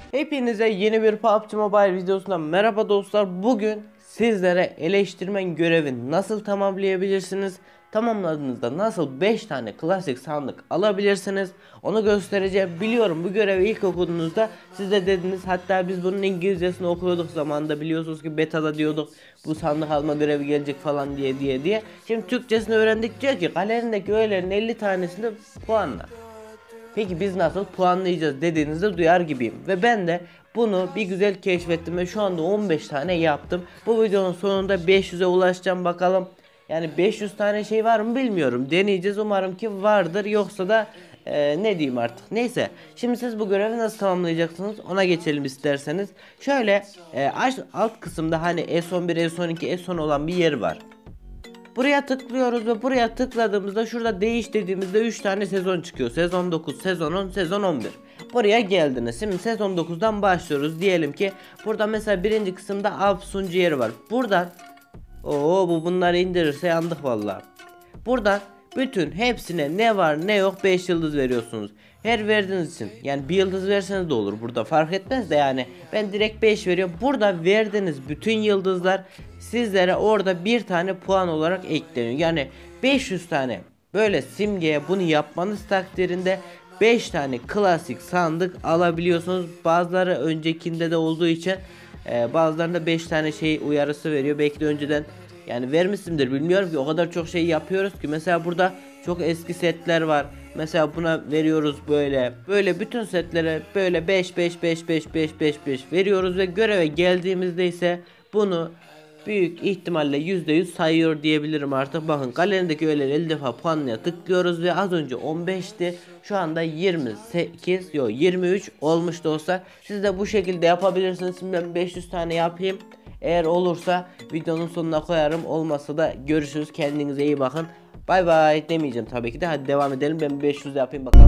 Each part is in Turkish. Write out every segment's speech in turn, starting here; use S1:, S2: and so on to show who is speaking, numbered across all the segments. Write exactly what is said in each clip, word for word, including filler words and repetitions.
S1: Hepinize yeni bir P U B G Mobile videosundan merhaba dostlar. Bugün sizlere eleştirmen görevi nasıl tamamlayabilirsiniz, tamamladığınızda nasıl beş tane klasik sandık alabilirsiniz onu göstereceğim. Biliyorum bu görevi ilk okuduğunuzda siz de dediniz, hatta biz bunun İngilizcesini okuyorduk zamanında, biliyorsunuz ki betada diyorduk bu sandık alma görevi gelecek falan diye diye diye. Şimdi Türkçesini öğrendik, diyor ki galerindeki öğelerin elli tanesini puanla. Peki biz nasıl puanlayacağız dediğinizde duyar gibiyim. Ve ben de bunu bir güzel keşfettim ve şu anda on beş tane yaptım. Bu videonun sonunda beş yüze ulaşacağım, bakalım. Yani beş yüz tane şey var mı bilmiyorum. Deneyeceğiz, umarım ki vardır. Yoksa da e, ne diyeyim artık. Neyse. Şimdi siz bu görevi nasıl tamamlayacaksınız ona geçelim isterseniz. Şöyle e, alt kısımda hani S on bir, S on iki, S on olan bir yer var. Buraya tıklıyoruz ve buraya tıkladığımızda şurada değiş dediğimizde üç tane sezon çıkıyor. Sezon dokuz, sezon on, sezon on bir. Buraya geldiniz. Şimdi sezon dokuzdan başlıyoruz. Diyelim ki burada mesela birinci kısımda av sunucu yeri var. Buradan o bu bunları indirirse yandık vallahi. Buradan bütün hepsine ne var ne yok beş yıldız veriyorsunuz. Her verdiğiniz için, yani bir yıldız verseniz de olur, burada fark etmez de yani ben direkt beş veriyorum. Burada verdiğiniz bütün yıldızlar sizlere orada bir tane puan olarak ekleniyor. Yani beş yüz tane böyle simgeye bunu yapmanız takdirinde beş tane klasik sandık alabiliyorsunuz. Bazıları öncekinde de olduğu için e, bazılarında beş tane şey uyarısı veriyor. Belki de önceden yani vermişsimdir, bilmiyorum ki, o kadar çok şey yapıyoruz ki. Mesela burada çok eski setler var. Mesela buna veriyoruz böyle. Böyle bütün setlere böyle beş beş beş beş beş beş beş veriyoruz ve göreve geldiğimizde ise bunu büyük ihtimalle yüzde yüz sayıyor diyebilirim artık. Bakın galerindeki öğeleri elli defa puanlaya tıklıyoruz ve az önce on beşti. Şu anda yirmi sekiz, yok yirmi üç olmuş dostlar. Siz de bu şekilde yapabilirsiniz. Şimdi ben beş yüz tane yapayım. Eğer olursa videonun sonuna koyarım. Olmasa da görüşürüz. Kendinize iyi bakın. Bay bay demeyeceğim tabii ki de. Hadi devam edelim. Ben beş yüz yapayım bakalım.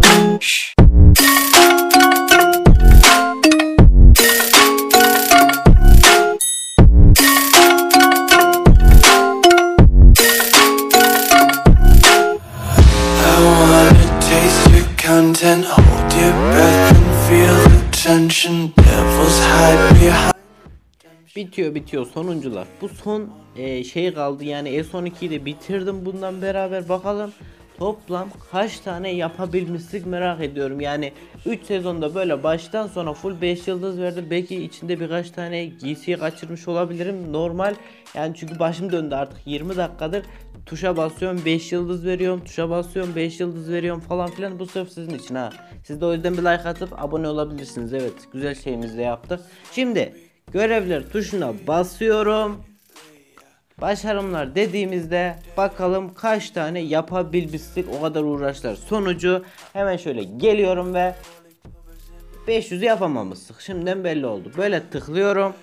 S2: Content, hold your breath and feel the tension. Devils hide behind.
S1: Bitiyor bitiyor sonuncular. Bu son e, şey kaldı, yani S on ikiyi de bitirdim bundan beraber. Bakalım toplam kaç tane yapabilmiştik merak ediyorum. Yani üç sezonda böyle baştan sona full beş yıldız verdi. Belki içinde birkaç tane giysiyi kaçırmış olabilirim, normal. Yani çünkü başım döndü artık, yirmi dakikadır tuşa basıyorum beş yıldız veriyorum, tuşa basıyorum beş yıldız veriyorum falan filan. Bu sırf sizin için ha. Siz de o yüzden bir like atıp abone olabilirsiniz. Evet, güzel şeyimizi de yaptık. Şimdi görevler tuşuna basıyorum. Başarımlar dediğimizde bakalım kaç tane yapabilmiştik, o kadar uğraşlar sonucu. Hemen şöyle geliyorum ve beş yüzü yapamamıştık. Şimdiden belli oldu. Böyle tıklıyorum.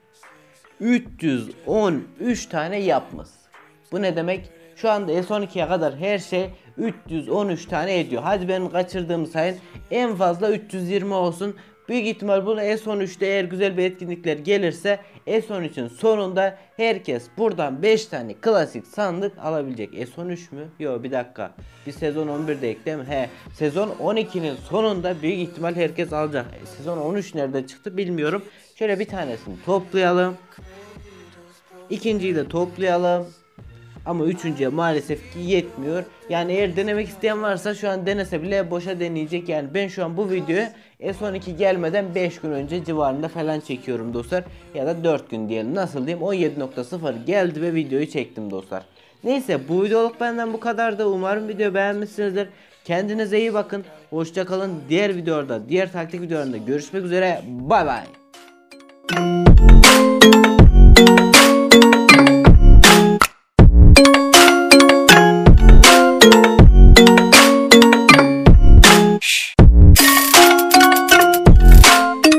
S1: üç yüz on üç tane yapmış. Bu ne demek? Şu anda S on ikiye kadar her şey üç yüz on üç tane ediyor. Hadi benim kaçırdığımı sayın. En fazla üç yüz yirmi olsun. Büyük ihtimal bunu S on üçte eğer güzel bir etkinlikler gelirse S on üçün sonunda herkes buradan beş tane klasik sandık alabilecek. S on üç mü? Yok bir dakika. Bir sezon on birde değil mi? He. Sezon on ikinin sonunda büyük ihtimal herkes alacak. E, sezon on üç nerede çıktı bilmiyorum. Şöyle bir tanesini toplayalım. İkinciyi de toplayalım. Ama üçüncüye maalesef ki yetmiyor. Yani eğer denemek isteyen varsa şu an denese bile boşa deneyecek. Yani ben şu an bu videoyu S on iki gelmeden beş gün önce civarında falan çekiyorum dostlar. Ya da dört gün diyelim, nasıl diyeyim, on yedi nokta sıfır geldi ve videoyu çektim dostlar. Neyse, bu videoluk benden bu kadar da, umarım video beğenmişsinizdir. Kendinize iyi bakın. Hoşça kalın. Diğer videoda, diğer taktik videolarında görüşmek üzere. Bay bay.